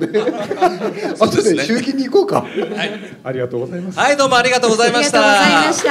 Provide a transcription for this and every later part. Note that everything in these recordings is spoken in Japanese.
ね。あとで集金に行こうか。ありがとうございます。 はい、どうもありがとうございました。 ありがとうございました。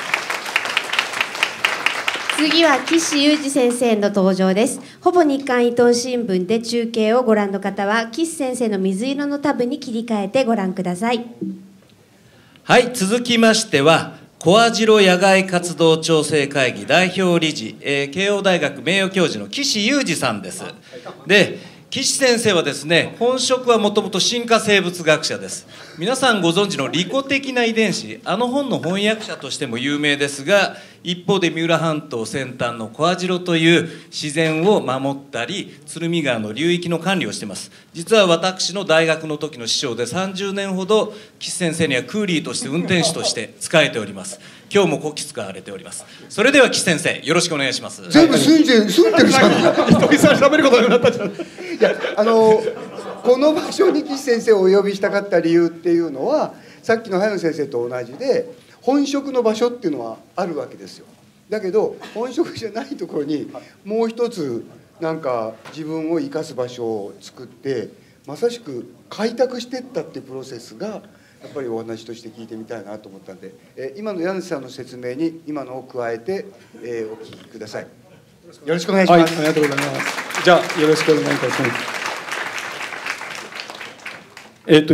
次は岸裕二先生の登場です。ほぼ日刊伊東新聞で中継をご覧の方は岸先生の水色のタブに切り替えてご覧ください。 はい、続きましては小網代野外活動調整会議代表理事、慶応大学名誉教授の岸裕二さんです。で、岸先生はですね、本職はもともと進化生物学者です。皆さんご存知の利己的な遺伝子、あの本の翻訳者としても有名ですが、一方で三浦半島先端の小網代という自然を守ったり鶴見川の流域の管理をしています。実は私の大学の時の師匠で、30年ほど岸先生にはクーリーとして運転手として仕えております。今日もこき使われております。それでは岸先生、よろしくお願いします。 全部住んでるじゃん。 糸井さん喋ることなくなったじゃん。 いや、この場所に岸先生をお呼びしたかった理由っていうのは、さっきの早野先生と同じで、本職の場所っていうのはあるわけですよ。だけど本職じゃないところにもう一つなんか自分を生かす場所を作って、まさしく開拓していったっていうプロセスがやっぱりお話として聞いてみたいなと思ったんで、今の柳瀬さんの説明に今のを加えて、お聞きください。よろしくお願いします。 はい、ありがとうございます。じゃあよろしくお願いいたします。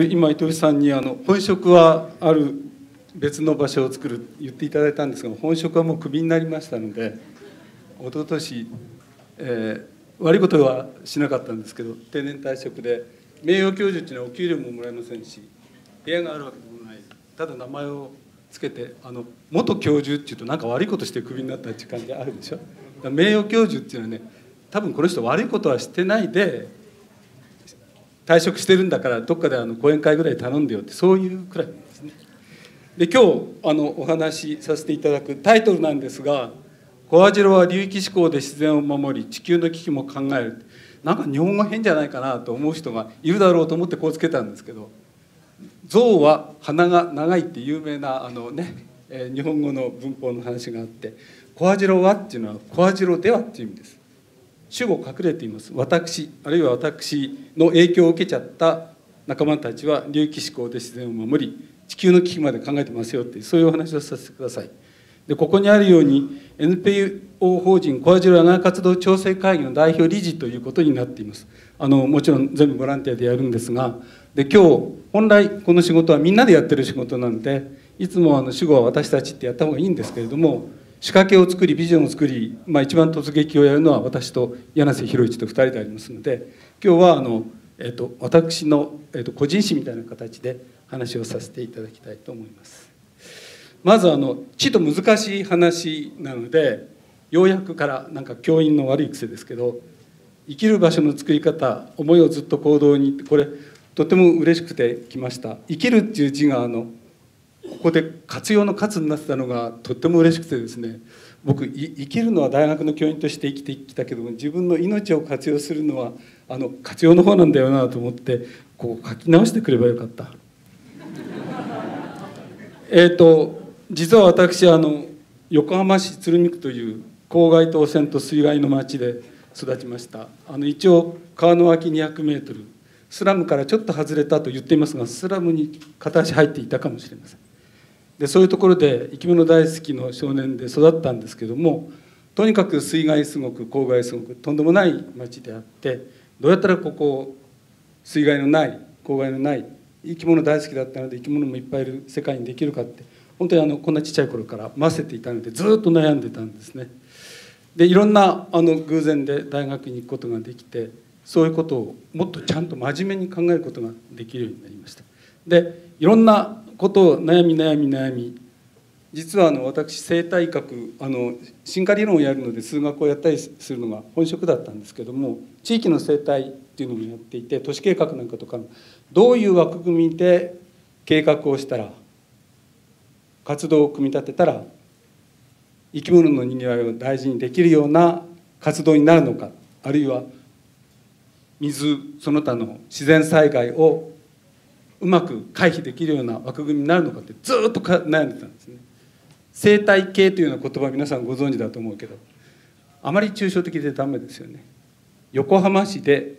今糸井さんに本職はある別の場所を作る言っていただいたんですが、本職はもうクビになりましたので、一昨年、悪いことはしなかったんですけど、定年退職で名誉教授っていうのはお給料ももらえませんし、部屋があるわけでもない、ただ名前をつけて元教授っていうとなんか悪いことしてクビになったっていう感じあるでしょ。だから名誉教授っていうのはね、多分この人悪いことはしてないで退職してるんだから、どっかで講演会ぐらい頼んでよって、そういうくらいなんですね。で、今日お話しさせていただくタイトルなんですが、小網代は流域志向で自然を守り地球の危機も考える。なんか日本語変じゃないかなと思う人がいるだろうと思ってこうつけたんですけど、象は鼻が長いって有名な日本語の文法の話があって、小網代はっていうのは小網代ではっていう意味です。主語隠れています。私あるいは私の影響を受けちゃった仲間たちは流域志向で自然を守り地球の危機まで考えてますよって、そういうお話をさせてください。で、ここにあるように NPO 法人小網代野外活動調整会議の代表理事ということになっています。もちろん全部ボランティアでやるんですが、で、今日本来この仕事はみんなでやってる仕事なんで、いつも主語は私たちってやった方がいいんですけれども、仕掛けを作りビジョンを作り、一番突撃をやるのは私と柳瀬博一と2人でありますので、今日は私の個人誌みたいな形で話をさせていただきたいと思います。まずちょっと難しい話なので、要約からなんか教員の悪い癖ですけど、生きる場所の作り方、思いをずっと行動にって、これとても嬉しくてきました。生きるっていう字がここで活用の活になってたのがとっても嬉しくてですね、僕生きるのは大学の教員として生きてきたけども、自分の命を活用するのは活用の方なんだよなと思って、こう書き直してくればよかった。実は私横浜市鶴見区という公害と汚染と水害の町で育ちました。一応川の脇200メートル、スラムからちょっと外れたと言っていますが、スラムに片足入っていたかもしれません。で、そういうところで生き物大好きの少年で育ったんですけども、とにかく水害すごく公害すごくとんでもない町であって、どうやったらここ水害のない公害のない生き物大好きだったので、生き物もいっぱいいる世界にできるかって、本当にこんなちっちゃい頃からませていたので、ずっと悩んでたんですね。で、いろんな偶然で大学に行くことができて、そういうことをもっとちゃんと真面目に考えることができるようになりました。で、いろんなことを悩み、実は私生態学進化理論をやるので数学をやったりするのが本職だったんですけども、地域の生態っていうのもやっていて、都市計画なんかとかどういう枠組みで計画をしたら、活動を組み立てたら生き物のにぎわいを大事にできるような活動になるのか、あるいは水その他の自然災害をうまく回避できるような枠組みになるのかってずっと悩んでたんですね。生態系というような言葉皆さんご存知だと思うけど、あまり抽象的でダメですよね。横浜市で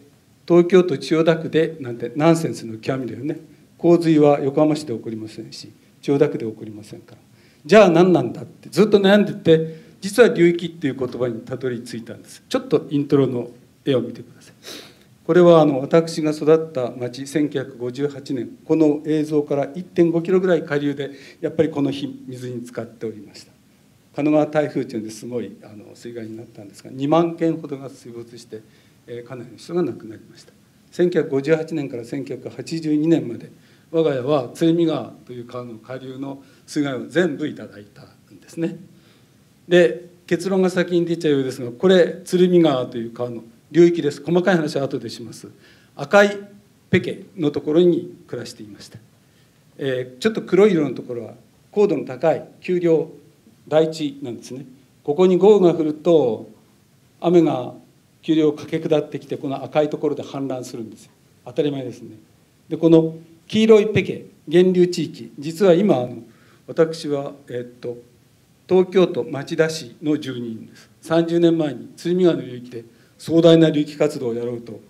東京都千代田区でなんてナンセンスの極みだよね。洪水は横浜市で起こりませんし、千代田区で起こりませんから。じゃあ何なんだってずっと悩んでて、実は流域っていう言葉にたどり着いたんです。ちょっとイントロの絵を見てください。これは私が育った町、1958年、この映像から 1.5 キロぐらい下流でやっぱりこの日水に浸かっておりました。神奈川台風中ですごい水害になったんですが、2万件ほどが水没して、かなりの人が亡くなりました。1958年から1982年まで我が家は鶴見川という川の下流の水害を全部いただいたんですね。で結論が先に出ちゃうようですが、これ鶴見川という川の流域です。細かい話は後でします。赤いペケのところに暮らしていました。ちょっと黒い色のところは高度の高い丘陵台地なんですね。ここに豪雨が降ると雨が丘陵を駆け下ってきて、この赤いところで氾濫するんですよ。当たり前ですね。でこの黄色いペケ源流地域、実は今私は、東京都町田市の住人です。30年前に鶴見川の流域で壮大な流域活動をやろうと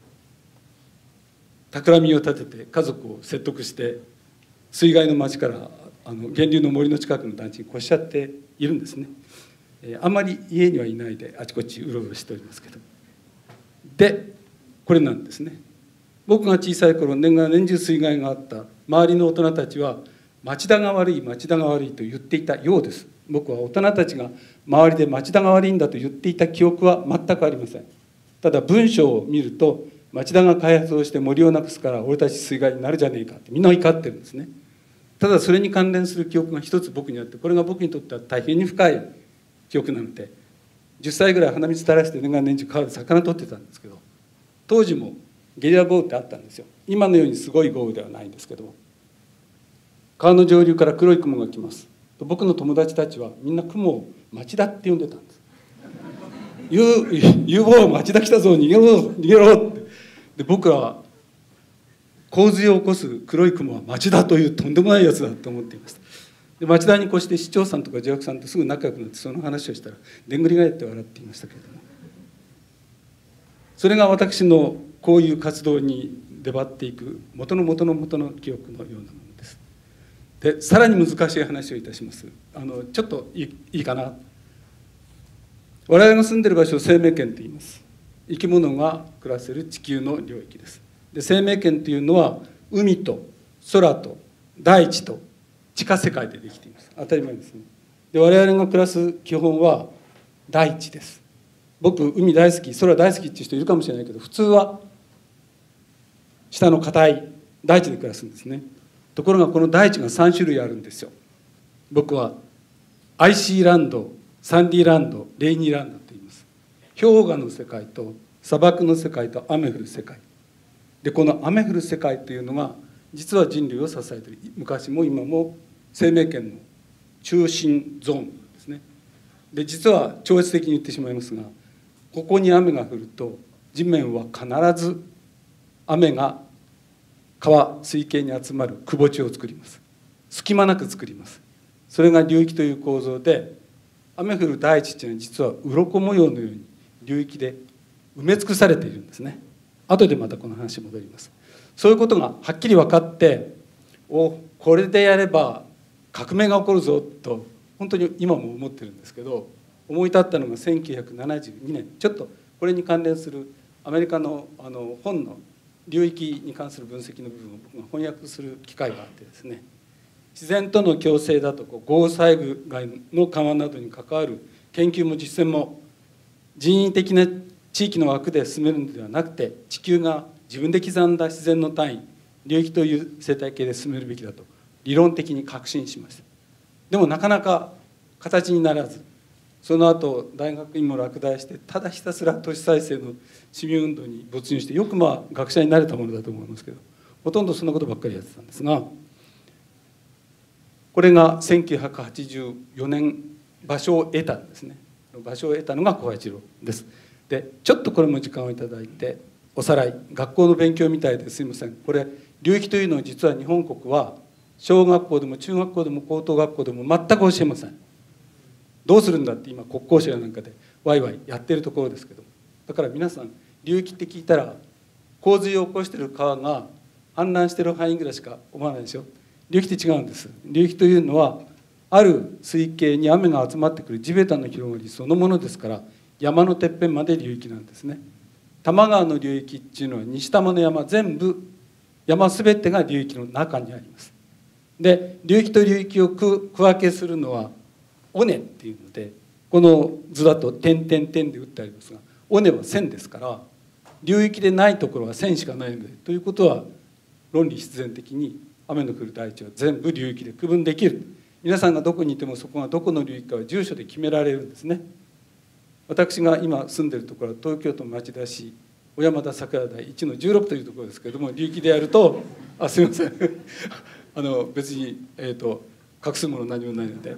企みを立てて家族を説得して水害の町から源流の森の近くの団地に越しちゃっているんですね。あんまり家にはいないであちこちうろうろしておりますけど、でこれなんですね。僕が小さい頃年がら年中水害があった周りの大人たちは町田が悪い町田が悪いと言っていたようです。僕は大人たちが周りで町田が悪いんだと言っていた記憶は全くありません。ただ文章を見ると町田が開発をして森をなくすから俺たち水害になるじゃねえかってみんな怒ってるんですね。ただそれに関連する記憶が一つ僕にあって、これが僕にとっては大変に深い記憶なので、10歳ぐらい鼻水垂らして年がら年中川で魚取ってたんですけど、当時もゲリラ豪雨ってあったんですよ。今のようにすごい豪雨ではないんですけど、川の上流から黒い雲が来ます。僕の友達たちはみんな雲を町田って呼んでたんです。有望町田来たぞ、逃げろ逃げろって。で僕らは洪水を起こす黒い雲は町田というとんでもないやつだと思っていました。で町田に越して市長さんとか助役さんとすぐ仲良くなってその話をしたらでんぐり返って笑っていましたけれども、それが私のこういう活動に出張っていく元の記憶のようなものです。でさらに難しい話をいたします。ちょっといいかな。我々が住んでいる場所を生命圏と言います。生き物が暮らせる地球の領域です。で生命圏というのは海と空と大地と地下世界でできています。当たり前ですね。で我々が暮らす基本は大地です。僕海大好き、空大好きっていう人いるかもしれないけど、普通は下の硬い大地で暮らすんですね。ところがこの大地が3種類あるんですよ。僕はアイシーランド、サンディランド、レイニーランドと言います。氷河の世界と砂漠の世界と雨降る世界で、この雨降る世界というのが実は人類を支えている、昔も今も生命圏の中心ゾーンなんですね。で実は超越的に言ってしまいますが、ここに雨が降ると地面は必ず雨が川水系に集まるくぼ地を作ります。隙間なく作ります。それが流域という構造で、雨降る大地というのは実は鱗模様のように流域で埋め尽くされているんですね。後でまたこの話に戻ります。そういうことがはっきり分かって、これでやれば革命が起こるぞと本当に今も思ってるんですけど、思い立ったのが1972年、ちょっとこれに関連するアメリカの本の流域に関する分析の部分を僕が翻訳する機会があってですね、自然との共生だと豪雨災害の緩和などに関わる研究も実践も人為的な地域の枠で進めるのではなくて、地球が自分で刻んだ自然の単位流域という生態系で進めるべきだと理論的に確信しました。でもなかなか形にならず、その後大学院も落第してただひたすら都市再生の市民運動に没入して、よく学者になれたものだと思いますけど、ほとんどそんなことばっかりやってたんですが、これが1984年場所を得たんですね。場所を得たのが小八郎です。でちょっとこれも時間をいただいておさらい、学校の勉強みたいですいません。これ流域というのを実は日本国は小学校でも中学校でも高等学校でも全く教えません。どうするんだって今国交省なんかでワイワイやってるところですけど、だから皆さん流域って聞いたら洪水を起こしている川が氾濫している範囲ぐらいしか思わないでしょ。流域って違うんです。流域というのはある水系に雨が集まってくる地べたの広がりそのものですから、山のてっぺんまで流域なんですね。多摩川の流域っていうのは西多摩の山全部、山すべてが流域の中にあります。で流域と流域を区分けするのは尾根っていうので、この図だと点々点で打ってありますが、尾根は線ですから、流域でないところは線しかないので、ということは論理必然的に雨の降る大地は全部流域で区分できる。皆さんがどこにいてもそこがどこの流域かは住所で決められるんですね。私が今住んでいるところは東京都町田市小山田桜台1の16というところですけれども、流域でやるとすいません別に、隠すもの何もないので、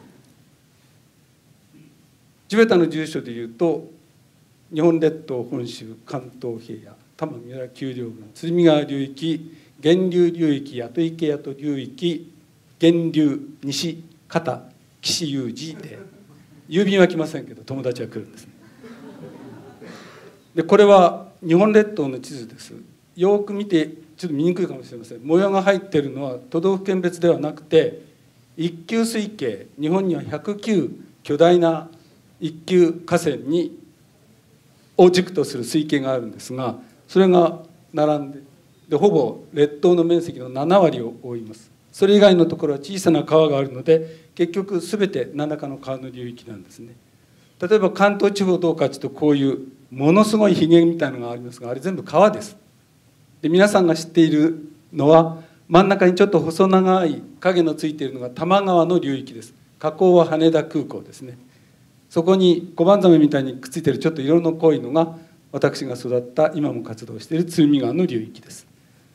地べたの住所でいうと日本列島本州関東平野多摩三浦丘陵群鶴見川流域源流流域八戸池八戸流域源流西方岸有寺で、郵便は来ませんけど友達は来るんですね。でこれは日本列島の地図です。よく見てちょっと見にくいかもしれません。模様が入っているのは都道府県別ではなくて、一級水系、日本には109巨大な一級河川を軸とする水系があるんですが、それが並んでほぼ列島の面積の7割を覆います。それ以外のところは小さな川があるので、結局全て何らかの川の流域なんですね。例えば関東地方どうかというと、こういうものすごいひげみたいなのがありますが、あれ全部川です。で皆さんが知っているのは、真ん中にちょっと細長い影のついているのが多摩川の流域です。河口は羽田空港ですね。そこに小判ザメみたいにくっついているちょっと色の濃いのが、私が育った今も活動している鶴見川の流域です。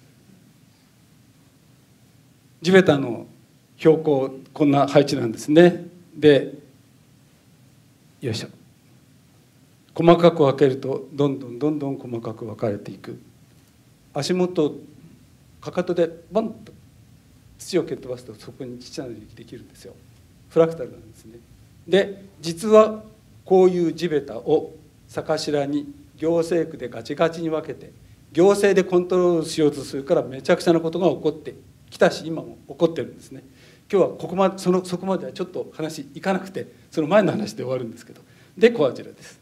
地べたの標高こんな配置なんですね。でよいしょ、細かく分けるとどんどん細かく分かれていく。足元かかとでボンと土を蹴っ飛ばすとそこにちっちゃな流域できるんですよ。フラクタルなんですね。で実はこういう地べたを逆頭に行政区でガチガチに分けて行政でコントロールしようとするから、めちゃくちゃなことが起こってきたし、今も起こってるんですね。今日はそこまではちょっと話いかなくて、その前の話で終わるんですけど、で小網代です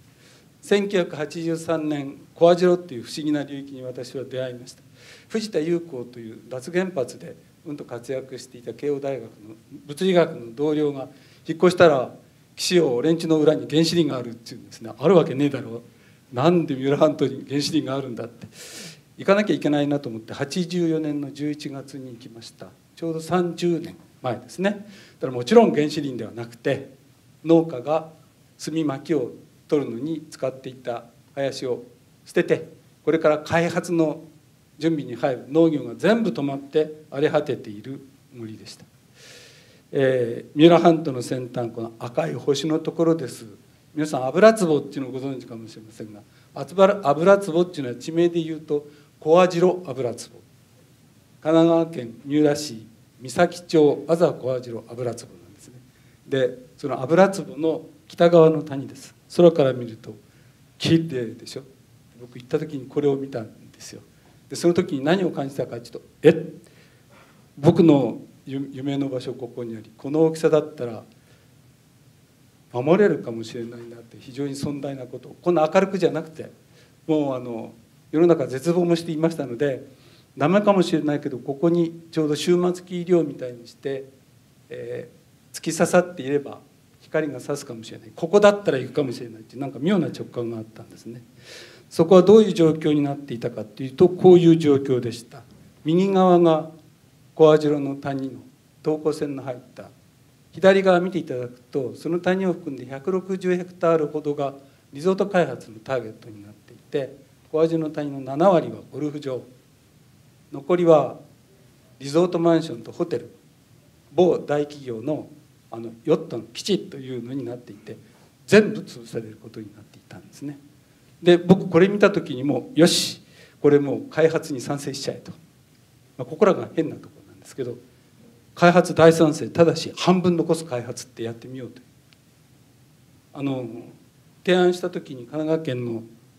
。1983年小網代っていう不思議な流域に私は出会いました。藤田裕子という脱原発で活躍していた慶応大学の物理学の同僚が、引っ越したら岸洋俺んちの裏に原子林があるっていうんですね。あるわけねえだろう、なんで三浦半島に原子林があるんだって、行かなきゃいけないなと思って84年の11月に行きました。ちょうど30年前ですね。だからもちろん原子林ではなくて、農家が炭巻きを取るのに使っていた林を捨てて、これから開発の準備に入る農業が全部止まって荒れ果てている森でした。三浦半島の先端、この赤い星のところです。皆さん油壺っていうのをご存知かもしれませんが、油壺っていうのは地名で言うと小網代油壺、神奈川県三浦市三崎町安佐小網代油壺なんですね。でその油壺の北側の谷です。空から見ると綺麗でしょ。僕行った時にこれを見たんですよ。でその時に何を感じたかというと、僕の夢の場所ここにあり、この大きさだったら守れるかもしれないなって、非常に壮大なことを、こんな明るくじゃなくて、もう世の中絶望もしていましたので、ダメかもしれないけど、ここにちょうど終末期医療みたいにして、突き刺さっていれば光が差すかもしれない、ここだったら行くかもしれないっていう、なんか妙な直感があったんですね。そこはどういう状況になっていたかというと、こういう状況でした。右側が小網代の谷の等高線の入った、左側見ていただくと、その谷を含んで160ヘクタールほどがリゾート開発のターゲットになっていて、小網代の谷の7割はゴルフ場、残りはリゾートマンションとホテル、某大企業のヨットの基地というのになっていて、全部潰されることになっていたんですね。で僕これ見た時にもよし、これもう開発に賛成しちゃえと、ここらが変なところなんですけど、開発大賛成、ただし半分残す開発ってやってみようと提案した時に、神奈川県の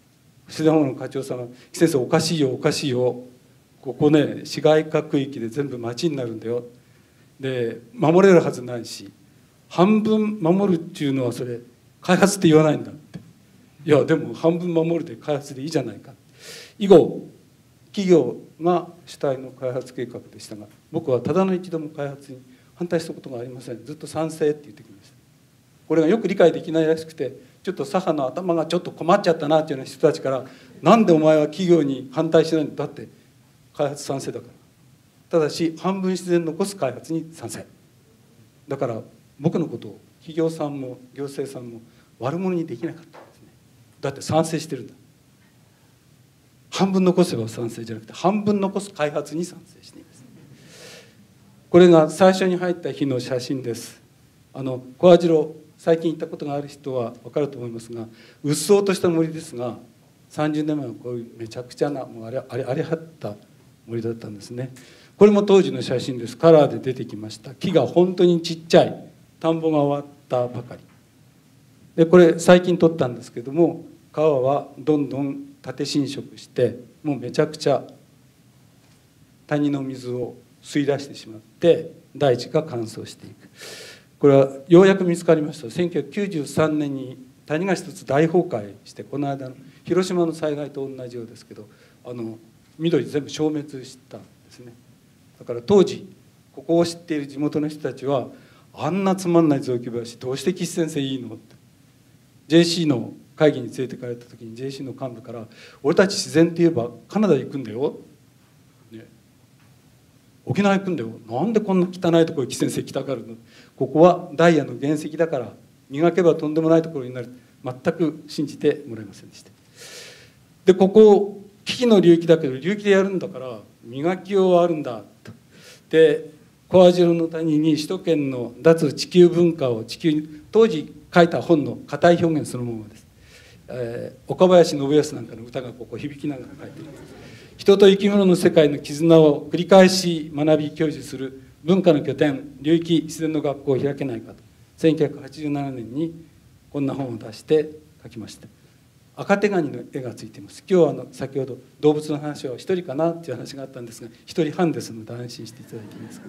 自然保護の課長さんが「木先生おかしいよおかしいよ、ここね市街化区域で全部町になるんだよ」で守れるはずないし、半分守るっていうのはそれ開発って言わないんだって。いやでも半分守るで開発でいいじゃないか。以後企業が主体の開発計画でしたが、僕はただの一度も開発に反対したことがありません。ずっと賛成って言ってきました。これがよく理解できないらしくて、ちょっと左派の頭がちょっと困っちゃったなっていうような人たちから「なんでお前は企業に反対しないんだ」って開発賛成だから。ただし半分自然残す開発に賛成だから、僕のことを企業さんも行政さんも悪者にできなかったんですね。だって賛成してるんだ。半分残せば賛成じゃなくて半分残す開発に賛成しています。これが最初に入った日の写真です。小網代、最近行ったことがある人は分かると思いますが、うっそうとした森ですが、30年前はこういうめちゃくちゃなもう荒れ果った森だったんですね。これも当時の写真です。カラーで出てきました。木が本当にちっちゃい、田んぼが終わったばかりで、これ最近撮ったんですけども、川はどんどん縦浸食して、もうめちゃくちゃ谷の水を吸い出してしまって大地が乾燥していく。これはようやく見つかりました。1993年に谷が一つ大崩壊して、この間の広島の災害と同じようですけど、緑全部消滅したんですね。だから当時ここを知っている地元の人たちは、あんなつまんない雑木林どうして岸先生いいのって JC の会議に連れてかれた時に JC の幹部から「俺たち自然って言えばカナダ行くんだよ、ね、沖縄行くんだよ、なんでこんな汚いところに岸先生来たがるの、ここはダイヤの原石だから磨けばとんでもないところになる」全く信じてもらえませんでした。でここ危機の流域だけど流域でやるんだから磨きようはあるんだと。で小網代の谷に首都圏の脱地球文化を当時書いた本の硬い表現そのままです。岡林信康なんかの歌がここ響きながら書いています。人と生き物の世界の絆を繰り返し学び享受する文化の拠点流域自然の学校を開けないかと1987年にこんな本を出して書きました。赤手ガニの絵がついています。今日は先ほど動物の話は一人かなっていう話があったんですが、一人半ですので安心していただいています。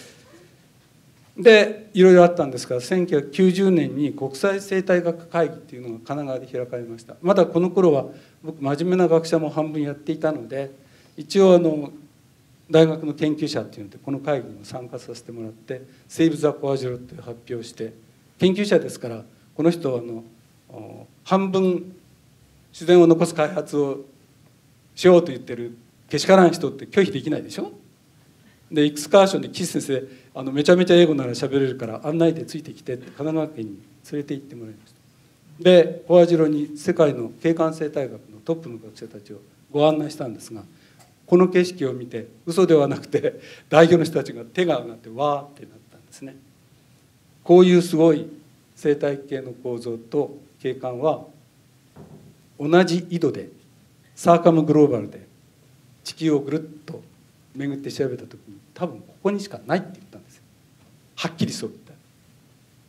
でいろいろあったんですが、1990年に国際生態学会議っていうのが神奈川で開かれました。まだこの頃は僕真面目な学者も半分やっていたので、一応大学の研究者っていうのでこの会議にも参加させてもらって「セーブ・ザ・小網代」っていう発表して、研究者ですからこの人は半分自然を残す開発をしようと言ってるけしからん人って拒否できないでしょ。でエクスカーションで岸先生めちゃめちゃ英語なら喋れるから案内でついてきてって神奈川県に連れて行ってもらいました。で小網代に世界の景観生態学のトップの学者たちをご案内したんですが、この景色を見て嘘ではなくて代表の人たちが手が上がってわーってなったんですね。こういうすごい生態系の構造と景観は同じ緯度でサーカムグローバルで地球をぐるっと巡って調べた時に多分ここにしかないって言ったんですよ。はっきりそう言った。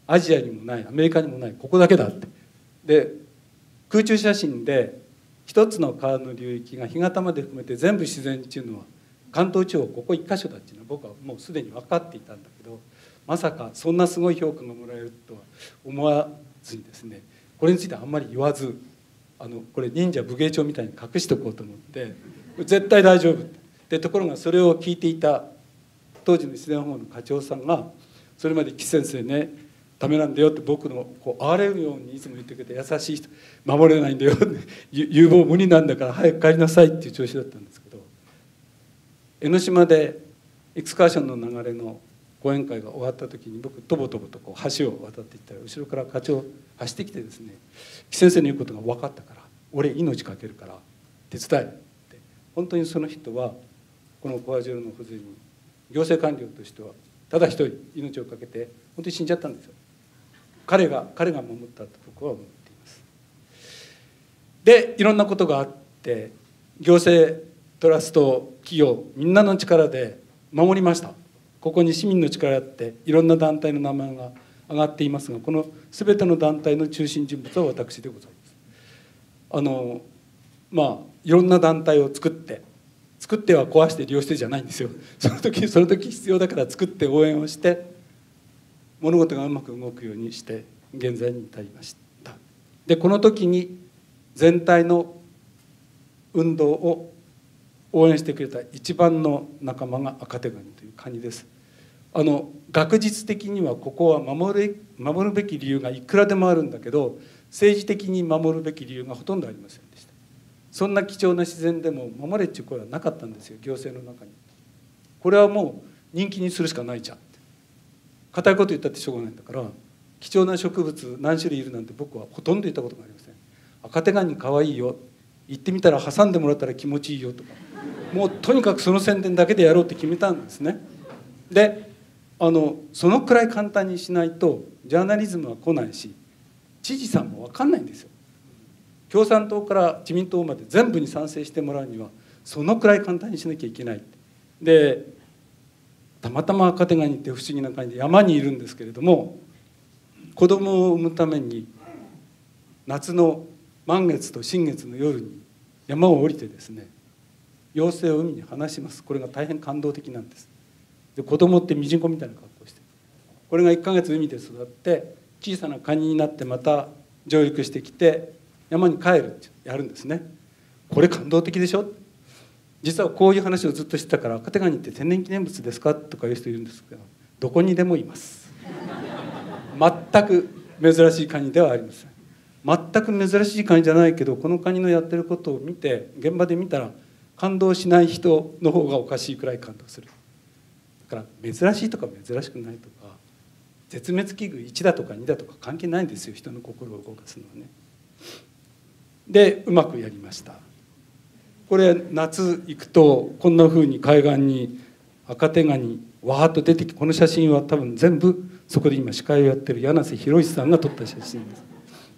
アジアにもないアメリカにもないここだけだって。で空中写真で一つの川の流域が干潟まで含めて全部自然っていうのは関東地方ここ一箇所だっていうのは僕はもうすでに分かっていたんだけど、まさかそんなすごい評価がもらえるとは思わずにですね、これについてあんまり言わずこれ忍者武芸帳みたいに隠しておこうと思って絶対大丈夫ってところが、それを聞いていた当時の自然保護の課長さんがそれまで岸先生ねダメなんだよって僕の哀れるようにいつも言ってくれて、優しい人守れないんだよ有望無理なんだから早く帰りなさいっていう調子だったんですけど、江ノ島でエクスカーションの流れの講演会が終わった時に僕とぼとぼと橋を渡っていったら後ろから課長走ってきてですね、岸先生の言うことが分かったから俺命かけるから手伝えって。本当にその人はこの小網代の保全に行政官僚としてはただ一人命をかけて本当に死んじゃったんですよ。彼が守ったと僕は思っています。でいろんなことがあって行政トラスト企業みんなの力で守りました。ここに市民の力あっていろんな団体の名前が挙がっていますが、この全ての団体の中心人物は私でございます。 いろんな団体を作っては壊して利用してじゃないんですよ。その時必要だから作って応援をして物事がうまく動くようにして現在に至りました。でこの時に全体の運動を応援してくれた一番の仲間が赤手ガニというカニです。学術的にはここは守るべき理由がいくらでもあるんだけど、政治的に守るべき理由がほとんどありませんでした。そんな貴重な自然でも守れっていう声はなかったんですよ、行政の中に。これはもう人気にするしかないじゃんって、固いこと言ったってしょうがないんだから、貴重な植物何種類いるなんて僕はほとんど言ったことがありません。赤手ガニかわいいよ、行ってみたら挟んでもらったら気持ちいいよとか、もうとにかくその宣伝だけでやろうって決めたんですね。でそのくらい簡単にしないとジャーナリズムは来ないし、知事さんも分かんないんですよ。共産党から自民党まで全部に賛成してもらうにはそのくらい簡単にしなきゃいけない。でたまたま赤手ガニって不思議な感じで山にいるんですけれども、子供を産むために夏の満月と新月の夜に山を降りてですね、妖精を海に放します。これが大変感動的なんです。で子供ってミジンコみたいな格好をして、これが1ヶ月海で育って小さなカニになってまた上陸してきて山に帰るってやるんですね。これ感動的でしょ。実はこういう話をずっとしてたから、赤手ガニって天然記念物ですかとかいう人いるんですけど、どこにでもいます。全く珍しいカニではありません。全く珍しいカニじゃないけど、このカニのやってることを見て現場で見たら感動しない人の方がおかしいくらい感動する。だから珍しいとか珍しくないとか絶滅危惧1だとか2だとか関係ないんですよ、人の心を動かすのはね。でうまくやりました。これ夏行くとこんな風に海岸に赤手ガニわーっと出てきて、この写真は多分全部そこで今司会をやってる柳瀬博さんが撮った写真です。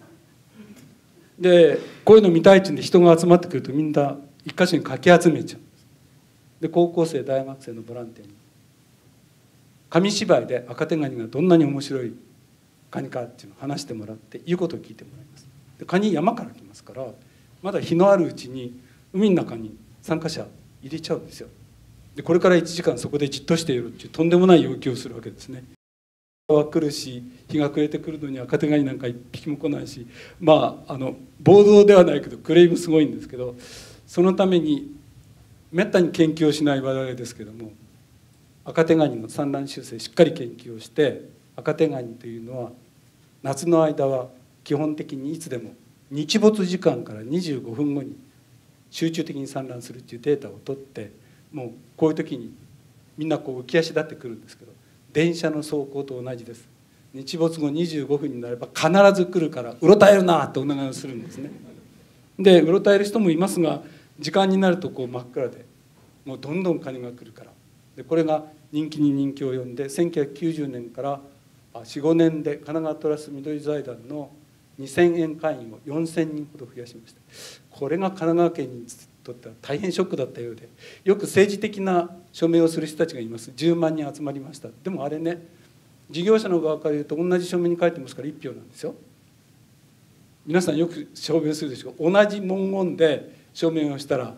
でこういうの見たいっていうんで人が集まってくるとみんな一箇所にかき集めちゃうんです。で高校生大学生のボランティアに紙芝居で赤手ガニがどんなに面白いカニかっていうのを話してもらって言うことを聞いてもらいます。でカニ山から来ますから、まだ日のあるうちに海の中に参加者入れちゃうんですよ。でこれから1時間そこでじっとしているっていうとんでもない要求をするわけですね。は来るし、日が暮れてくるのに赤手ガニなんか一匹も来ないし、暴動ではないけどクレームすごいんですけど、そのためにめったに研究をしない我々ですけども、赤手ガニの産卵習性しっかり研究をして、赤手ガニというのは夏の間は基本的にいつでも日没時間から25分後に集中的に産卵するっていうデータを取って、もうこういう時にみんなこう浮き足立ってくるんですけど、電車の走行と同じです。日没後25分になれば必ず来るからうろたえるなってお願いをするんですね。でうろたえる人もいますが、時間になるとこう真っ暗でもうどんどんカニが来るから。でこれが人気に人気を呼んで、1990年から45年で神奈川トラス緑財団の2000円会員を4000人ほど増やしました。これが神奈川県にとっては大変ショックだったようで、よく政治的な署名をする人たちがいます。10万人集まりました。でもあれね、事業者の側から言うと同じ署名に書いてますから1票なんですよ。皆さんよく署名するでしょ。同じ文言で署名をしたら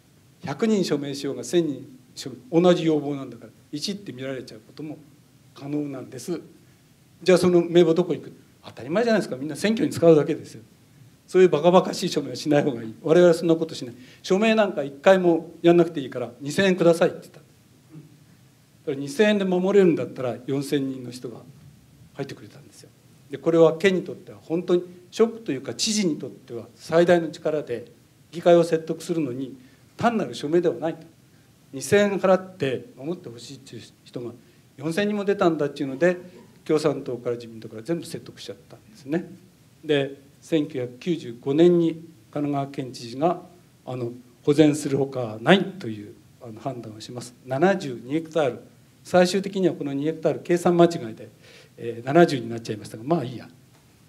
100人署名しようが1000人署名、同じ要望なんだから1って見られちゃうことも可能なんです。じゃあその名簿どこ行く？当たり前じゃないですか。みんな選挙に使うだけですよ。そういうバカバカしい署名はしない方がいい。我々はそんなことしない。署名なんか1回もやんなくていいから2000円くださいって言った。だから2000円で守れるんだったら4000人の人が入ってくれたんですよ。でこれは県にとっては本当にショックというか、知事にとっては最大の力で、議会を説得するのに単なる署名ではないと。2000円払って守ってほしいっていう人が4000人も出たんだっていうので、共産党から自民党から全部説得しちゃったんですね。で1995年に神奈川県知事が保全するほかないという判断をします。72ヘクタール、最終的にはこの2ヘクタール計算間違いで、70になっちゃいましたが、まあいいや。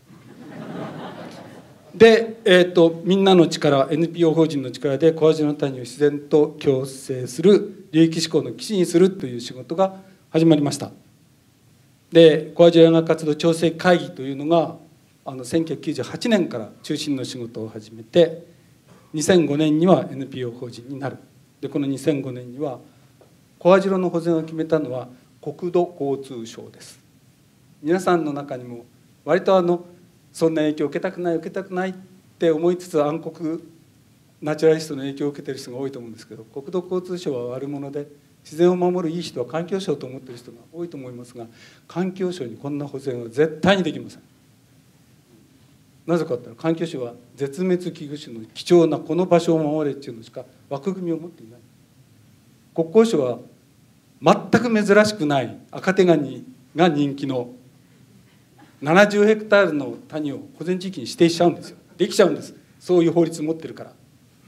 で、みんなの力、 NPO 法人の力で小アジの谷を自然と共生する、流域志向の基地にするという仕事が始まりました。で小アジア野外活動調整会議というのが1998年から中心の仕事を始めて、 2005年には NPO 法人になる。でこの2005年には小網代の保全を決めたのは国土交通省です。皆さんの中にも割とそんな影響を受けたくないって思いつつ暗黒ナチュラリストの影響を受けている人が多いと思うんですけど、国土交通省は悪者で自然を守るいい人は環境省と思っている人が多いと思いますが、環境省にこんな保全は絶対にできません。なぜかというと環境省は絶滅危惧種の貴重なこの場所を守れっていうのしか枠組みを持っていない。国交省は全く珍しくない赤手ガニが人気の70ヘクタールの谷を保全地域に指定しちゃうんですよ。できちゃうんです。そういう法律持ってるから。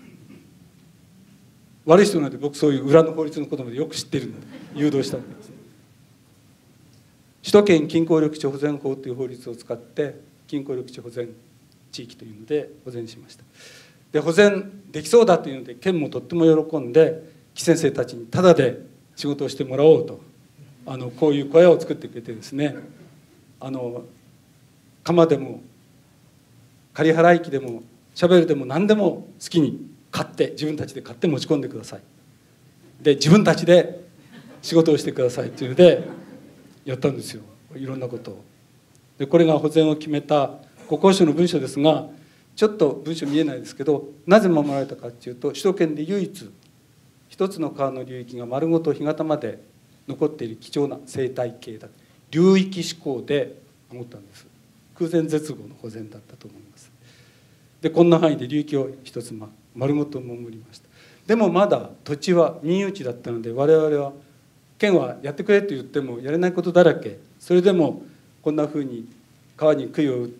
悪い人なんで僕そういう裏の法律のことまでよく知ってるので誘導したわけですね。首都圏近郊緑地保全法という法律を使って近郊緑地保全地域というので保全しました。で保全できそうだというので県もとっても喜んで木先生たちにタダで仕事をしてもらおうとこういう小屋を作ってくれてですね、鎌でも仮払い機でもシャベルでも何でも好きに買って自分たちで買って持ち込んでください。で自分たちで仕事をしてくださいというのでやったんですよ、いろんなことを。でこれが保全を決めた国交省の文書ですが、ちょっと文書見えないですけど、なぜ守られたかというと、首都圏で唯一一つの川の流域が丸ごと干潟まで残っている貴重な生態系だ、流域志向で守ったんです。空前絶後の保全だったと思います。でこんな範囲で流域を一つ丸ごと守りました。でもまだ土地は民有地だったので、我々は県はやってくれと言ってもやれないことだらけ。それでもこんなふうに川に杭を打って、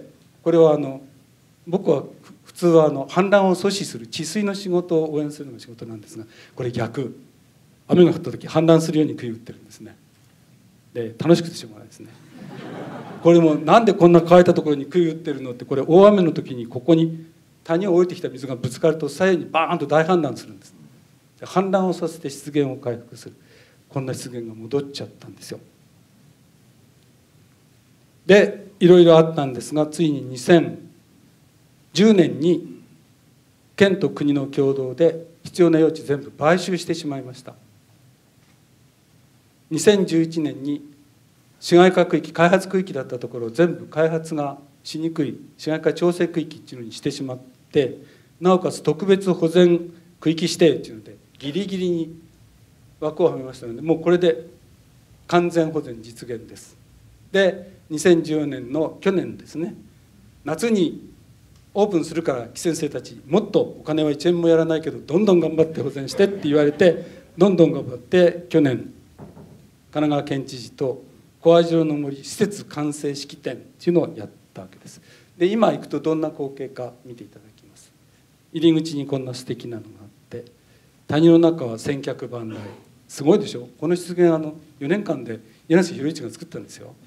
これは僕は普通は氾濫を阻止する治水の仕事を応援するのが仕事なんですが、これ逆。雨が降った時氾濫するように杭を打ってるんですね。で楽しくてしょうがないですね。これもなんでこんな乾いたところに杭打ってるのって、これ大雨の時にここに谷を降りてきた水がぶつかると左右にバーンと大氾濫するんです。氾濫をさせて湿原を回復する。こんな湿原が戻っちゃったんですよ。でいろいろあったんですが、ついに2010年に県と国の共同で必要な用地全部買収してしまいました。2011年に市街化区域、開発区域だったところを全部開発がしにくい市街化調整区域っていうのにしてしまって、なおかつ特別保全区域指定っていうのでギリギリに枠をはめましたので、もうこれで完全保全実現です。で2014年の去年ですね、夏にオープンするから木先生たちもっとお金は1円もやらないけどどんどん頑張って保全してって言われて、どんどん頑張って去年神奈川県知事と小網代の森施設完成式典っていうのをやったわけです。で今行くとどんな光景か見ていただきます。入り口にこんな素敵なのがあって、谷の中は千客万来、すごいでしょ。この湿原4年間で柳瀬博一が作ったんですよ。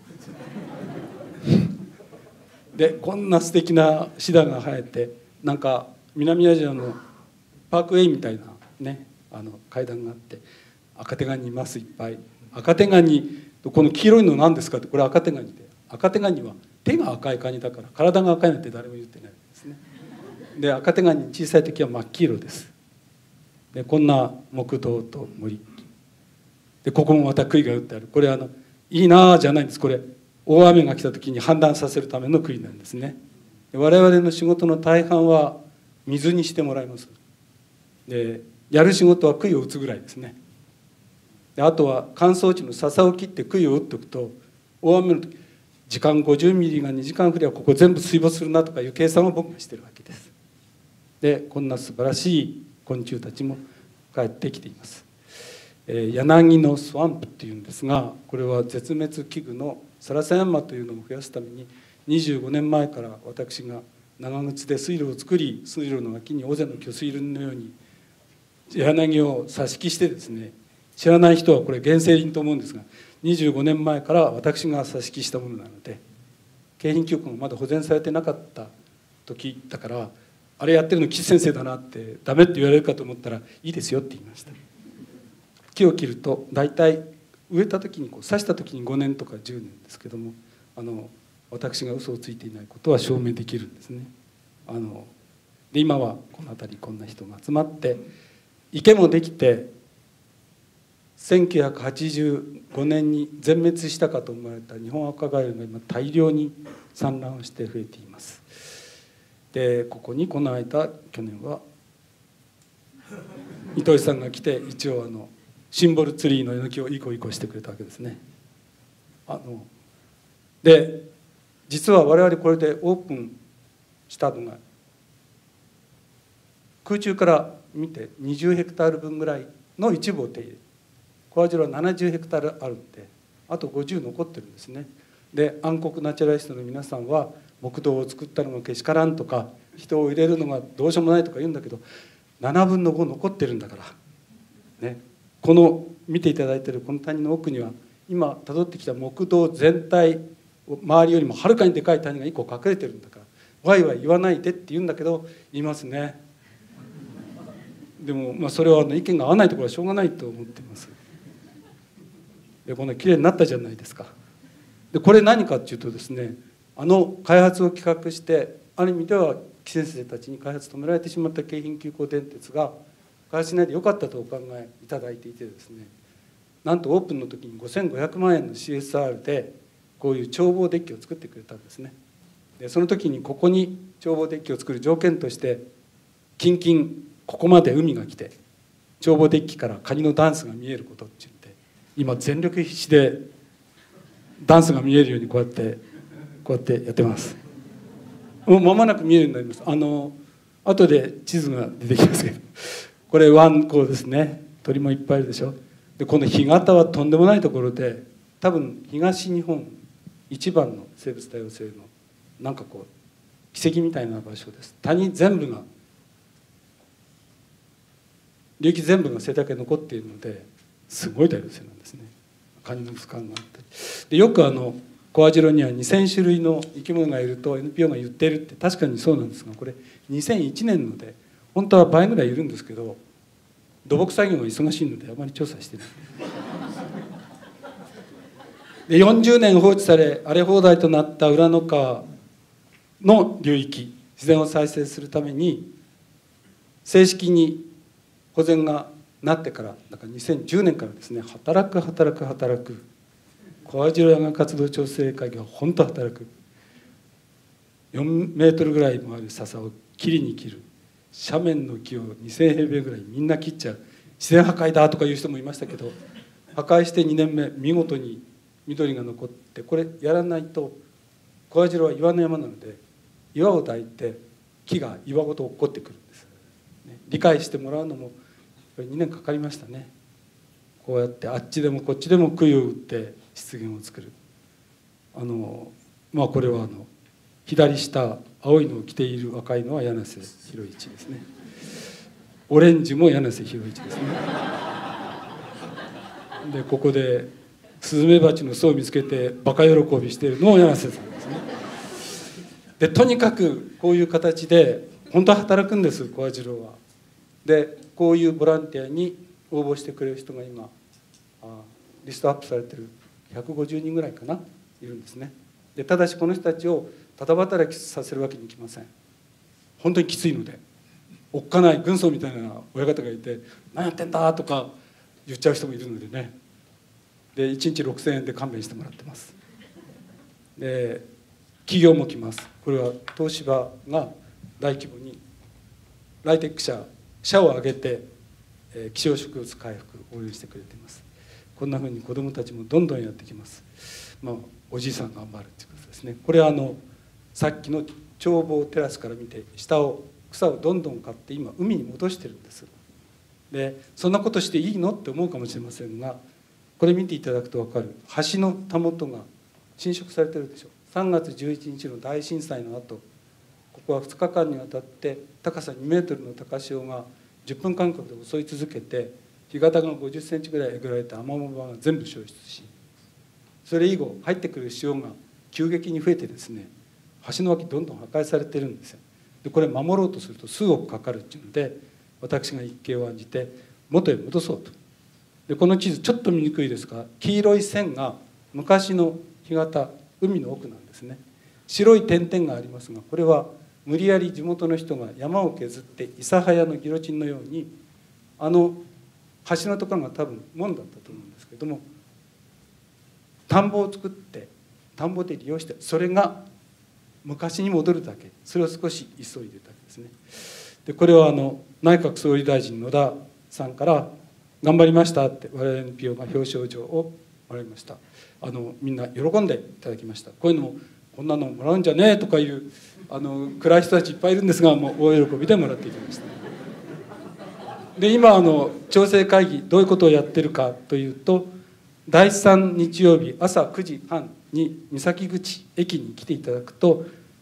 でこんな素敵なシダが生えて、なんか南アジアのパークウェイみたいなね階段があって、赤手ガニいます、いっぱい。赤手ガニ、この黄色いの何ですかって、これ赤手ガニで、赤手ガニは手が赤いカニだから体が赤いなんて誰も言ってないですね。で赤手ガニ小さい時は真っ黄色です。でこんな木道と森で、ここもまた杭が打ってある。これいいなあじゃないんです。これ大雨が来た時に氾濫させるための杭なんですね。我々の仕事の大半は水にしてもらいます。でやる仕事は杭を打つぐらいですね。であとは乾燥地の笹を切って杭を打っておくと、大雨の時時間50ミリが2時間降りゃここ全部水没するなとかいう計算を僕がしてるわけです。でこんな素晴らしい昆虫たちも帰ってきています。柳のスワンプっていうんですが、これは絶滅危惧のサラサヤンマというのを増やすために25年前から私が長靴で水路を作り、水路の脇に尾瀬の巨水林のように柳を挿し木してですね、知らない人はこれ原生林と思うんですが、25年前から私が挿し木したものなので、京浜急行がまだ保全されてなかった時だから、あれやってるの岸先生だなってダメって言われるかと思ったら、いいですよって言いました。木を切ると大体植えた時に刺した時に5年とか10年ですけども、私が嘘をついていないことは証明できるんですね。 で今はこの辺りこんな人が集まって池もできて、1985年に全滅したかと思われた日本アカガエルが今大量に産卵をして増えています。でここにこの間去年は糸井さんが来て一応シンボルツリーのえのきをイコイコしてくれたわけですね。で実は我々これでオープンしたのが空中から見て20ヘクタール分ぐらいの一部を手入れ、小網代は70ヘクタールあるんであと50残ってるんですね。で暗黒ナチュラリストの皆さんは木道を作ったのがけしからんとか人を入れるのがどうしようもないとか言うんだけど、7分の5残ってるんだからね。この見ていただいているこの谷の奥には今たどってきた木道全体周りよりもはるかにでかい谷が1個隠れてるんだからワイワイ言わないでって言うんだけど言いますね。でもそれは意見が合わないところはしょうがないと思っています。でこんなきれいになったじゃないですか。でこれ何かっていうとですね、開発を企画してある意味では木先生たちに開発止められてしまった京浜急行電鉄が開発しないでよかったとお考えいただいていてですね、なんとオープンの時に5500万円の CSR でこういう眺望デッキを作ってくれたんですね。でその時にここに眺望デッキを作る条件としてキンキンここまで海が来て眺望デッキからカニのダンスが見えることって言って今全力必死でダンスが見えるようにこうやってやってます。もう間もなく見えるようになります。後で地図が出てきますけどこれ湾口ですね。鳥もいっぱいいるでしょ。でこの干潟はとんでもないところで多分東日本一番の生物多様性のなんかこう奇跡みたいな場所です。谷全部が流域全部が生態系残っているのですごい多様性なんですね。カニの図鑑があったりでよく小網代には2000種類の生き物がいると NPO が言っているって確かにそうなんですがこれ2001年ので本当は倍ぐらいいるんですけど土木作業が忙しいのであまり調査してないで40年放置され荒れ放題となった浦の川の流域自然を再生するために正式に保全がなってからだから2010年からですね働く小網代野外活動調整会議は本当働く4メートルぐらいもある笹を切る斜面の木を2000平米ぐらいみんな切っちゃう自然破壊だとかいう人もいましたけど破壊して2年目見事に緑が残ってこれやらないと小網代は岩の山なので岩を抱いて木が岩ごと落っこってくるんです、ね、理解してもらうのも2年かかりましたね。こうやってあっちでもこっちでも杭を打って湿原を作るこれは左下青いのを着ている赤いのは柳瀬博一ですね。オレンジも柳瀬博一ですね。でここでスズメバチの巣を見つけてバカ喜びしているのも柳瀬さんですね。でとにかくこういう形で本当は働くんです小網代は。でこういうボランティアに応募してくれる人が今リストアップされてる150人ぐらいかないるんですね。でただしこの人たちをただ働きさせるわけにいきません。本当にきついのでおっかない軍曹みたいな親方がいて「何やってんだ」とか言っちゃう人もいるのでね。で1日6000円で勘弁してもらってます。で企業も来ます。これは東芝が大規模にライテック社を挙げて希少植物回復を応援してくれています。こんなふうに子どもたちもどんどんやってきます。おじいさん頑張るっていうことですね。これはさっきの眺望テラスから見て草をどんどん刈って今海に戻してるんです。でそんなことしていいのって思うかもしれませんがこれ見ていただくと分かる橋のたもとが浸食されてるでしょ。3月11日の大震災の後ここは2日間にわたって高さ2メートルの高潮が10分間隔で襲い続けて干潟が50センチぐらいえぐられてアマモ場が全部消失しそれ以後入ってくる潮が急激に増えてですね橋の脇どんどん破壊されてるんですよ。でこれ守ろうとすると数億かかるっていうので私が一計を案じて元へ戻そうと。でこの地図ちょっと見にくいですが黄色い線が昔の干潟海の奥なんですね。白い点々がありますがこれは無理やり地元の人が山を削って諫早のギロチンのように橋のところが多分門だったと思うんですけども、田んぼを作って田んぼで利用して、それが昔に戻るだけ、それを少し急いでたわけですね。でこれは内閣総理大臣野田さんから「頑張りました」って我々 NPO が表彰状をもらいました。みんな喜んでいただきました。こういうのもこんなのもらうんじゃねえとかいう暗い人たちいっぱいいるんですが、もう大喜びでもらっていきました。で今調整会議どういうことをやってるかというと、第3日曜日朝9時半に三崎口駅に来ていただくと、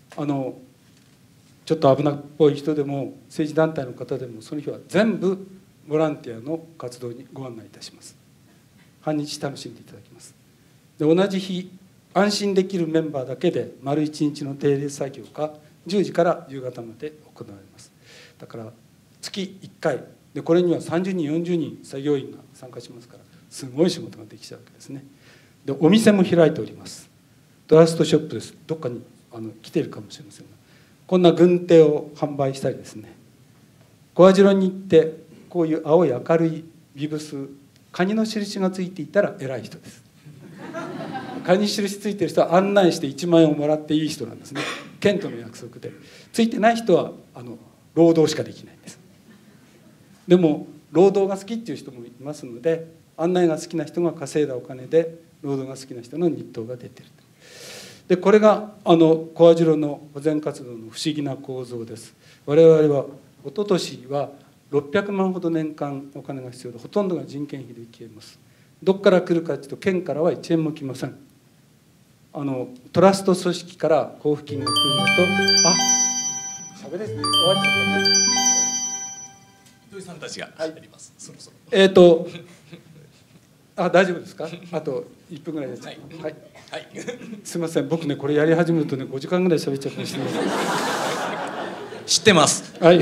ちょっと危なっぽい人でも政治団体の方でもその日は全部ボランティアの活動にご案内いたします。半日楽しんでいただきます。で同じ日安心できるメンバーだけで丸1日の定例作業が10時から夕方まで行われます。だから月1回で、これには30人40人作業員が参加しますから、すごい仕事ができちゃうわけですね。でお店も開いております。トラストショップです。どっかに来ているかもしれませんが、こんな軍手を販売したりですね、小網代に行ってこういう青い明るいビブス、カニの印がついていたら偉い人です。カニ印ついてる人は案内して1万円をもらっていい人なんですね。県との約束で。ついてない人は労働しかできないんです。でも労働が好きっていう人もいますので、案内が好きな人が稼いだお金で労働が好きな人の日当が出ている。でこれが小網代の保全活動の不思議な構造です。我々は一昨年は600万ほど年間お金が必要で、ほとんどが人件費で消えます。どこから来るかというと、県からは1円も来ません。トラスト組織から交付金が来るのと、喋れ終わっちゃったね。 糸井さんたちが入ります、そろそろ。 大丈夫ですか？あと1分ぐらいです。はい、はいはい、すみません、僕ねこれやり始めるとね5時間ぐらい喋っちゃうかもしれない。 知ってます。 はい。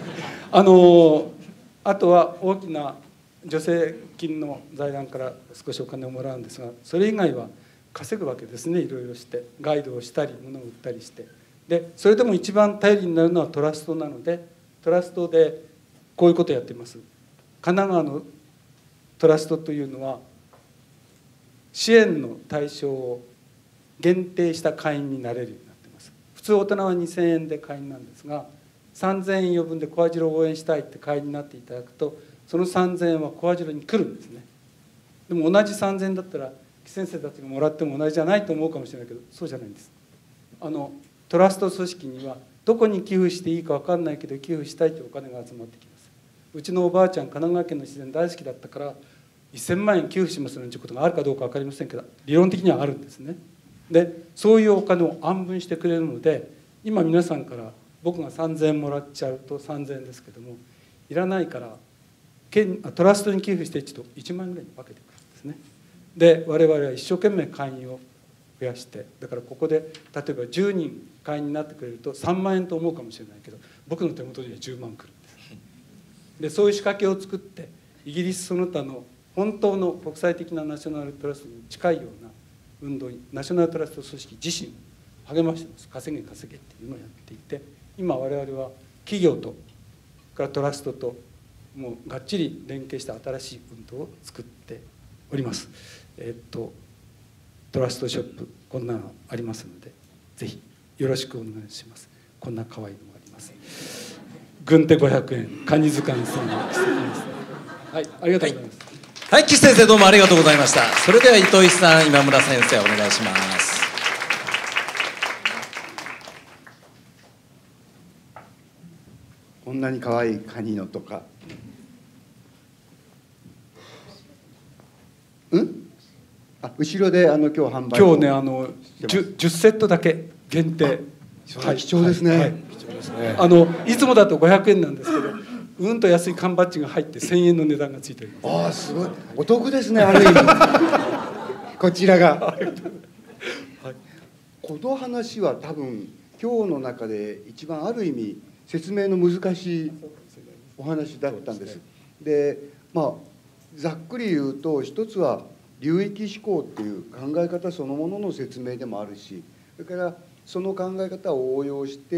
あとは大きな助成金の財団から少しお金をもらうんですが、それ以外は稼ぐわけですね。いろいろしてガイドをしたり物を売ったりして、でそれでも一番頼りになるのはトラストなので、トラストでこういうことをやっています。神奈川のトラストというのは支援の対象を限定した会員になれるようになっています。普通大人は2000円で会員なんですが、3000円余分で小網代を応援したいって会員になっていただくと、その3000円は小網代に来るんですね。でも同じ3000円だったら先生たちがもらっても同じじゃないと思うかもしれないけど、そうじゃないんです。トラスト組織にはどこに寄付していいか分かんないけど寄付したいというお金が集まってきます。うちのおばあちゃん、神奈川県の自然大好きだったから1000万円寄付しますなんていうことがあるかどうか分かりませんけど、理論的にはあるんですね。でそういうお金を安分してくれるので、今皆さんから僕が3000円もらっちゃうと3000円ですけども、いらないからトラストに寄付してちょっと1万円ぐらいに分けてくるんですね。で我々は一生懸命会員を増やして、だからここで例えば10人会員になってくれると3万円と思うかもしれないけど、僕の手元には10万くるんです。でそういう仕掛けを作って、イギリスその他の本当の国際的なナショナルトラストに近いような運動にナショナルトラスト組織自身励ましてます。稼げ稼げっていうのをやっていて、今我々は企業とからトラストともうがっちり連携した新しい運動を作っております。トラストショップこんなのありますので、ぜひよろしくお願いします。こんな可愛いのがあります。軍手500円、カニ図鑑1000円。はい、ありがとうございます。 はい、岸先生どうもありがとうございました。それでは糸井さん、今村先生お願いします。 こんなに可愛いカニのとか、後ろで今日販売、 今日ね10セットだけ限定、 貴重ですね。 はい、貴重ですね。いつもだと500円なんですけど、うんと安い缶バッジが入って1000円の値段がついております。 ああ、すごいお得ですね、ある意味こちらが、はい、この話は多分今日の中で一番ある意味説明の難しいお話だったんです。で、ざっくり言うと、一つは流域思考っていう考え方そのものの説明でもあるし、それからその考え方を応用して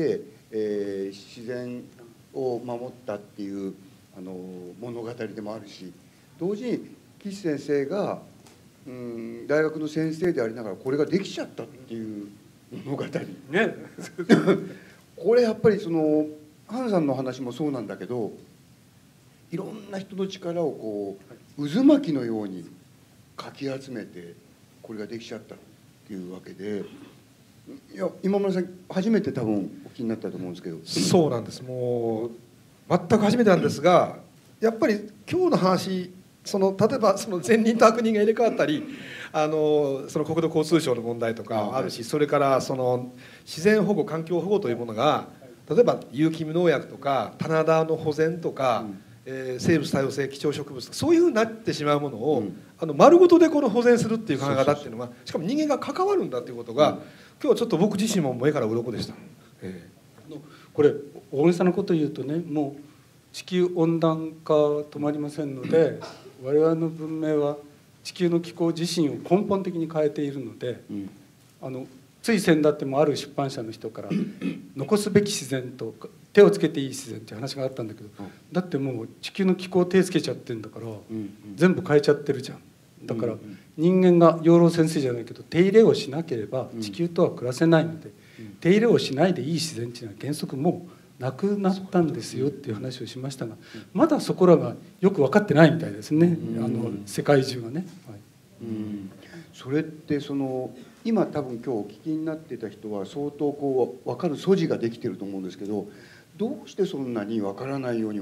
自然を守ったっていう物語でもあるし、同時に岸先生が大学の先生でありながらこれができちゃったっていう物語ねこれやっぱり花さんの話もそうなんだけど、いろんな人の力をこう渦巻きのようにかき集めてこれができちゃったっていうわけで、いや今村さん初めて多分お聞きになったと思うんですけど。 そうなんです。もう全く初めてなんですが、やっぱり今日の話、例えば善人と悪人が入れ替わったり、国土交通省の問題とかあるし、それから自然保護環境保護というものが、例えば有機無農薬とか棚田の保全とか、生物多様性、貴重植物とか、そういうふうになってしまうものを、丸ごとで保全するっていう考え方っていうのは、しかも人間が関わるんだっていうことが、今日はちょっと僕自身も目から鱗でした。 これ大げさなこと言うとね、もう地球温暖化は止まりませんので、我々の文明は地球の気候自身を根本的に変えているので、つい先だってもある出版社の人から残すべき自然と手をつけていい自然っていう話があったんだけど、だってもう地球の気候手つけちゃってるんだから、全部変えちゃってるじゃん。だから人間が養老先生じゃないけど手入れをしなければ地球とは暮らせないので、手入れをしないでいい自然っていうのは原則もうなくなったんですよっていう話をしましたが、まだそこらがよく分かってないみたいですね、世界中がね。 それって今多分今日お聞きになってた人は相当分かる素地ができてると思うんですけど、どうしてそんなに分からないように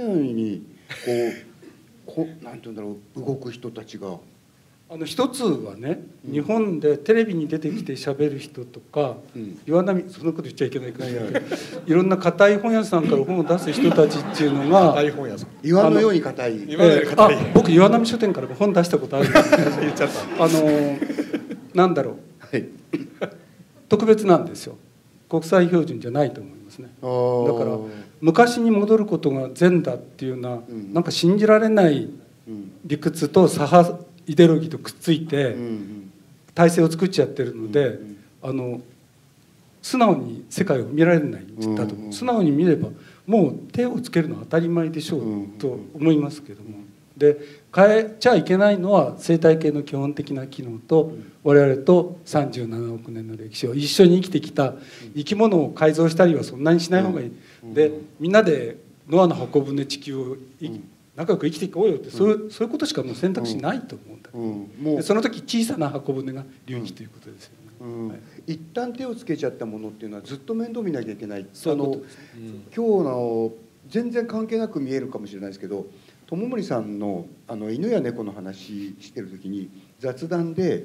なんていうんだろう、動く人たちが。 一つはね、日本でテレビに出てきて喋る人とか、岩波、そんなこと言っちゃいけないからいろんな硬い本屋さんから本を出す人たちっていうのが、 硬い本屋さん、 岩のように硬い、 僕岩波書店から本出したことあるんです言っちゃった。なんだろう、特別なんですよ。国際標準じゃないと思いますね。だから昔に戻ることが善だっていうのは、なんか信じられない理屈と左派イデオロギーとくっついて体制を作っちゃってるので、素直に世界を見られないんだと。素直に見ればもう手をつけるのは当たり前でしょうと思いますけども、で変えちゃいけないのは生態系の基本的な機能と我々と37億年の歴史を一緒に生きてきた生き物を改造したりはそんなにしない方がいい。でみんなでノアの箱舟地球を仲良く生きていこうよって、そういうことしかもう選択肢ないと思うんだ。でその時小さな箱舟が流儀ということですよね。 一旦手をつけちゃったものっていうのはずっと面倒見なきゃいけない。今日の全然関係なく見えるかもしれないですけど、友森さんの犬や猫の話してる時に雑談で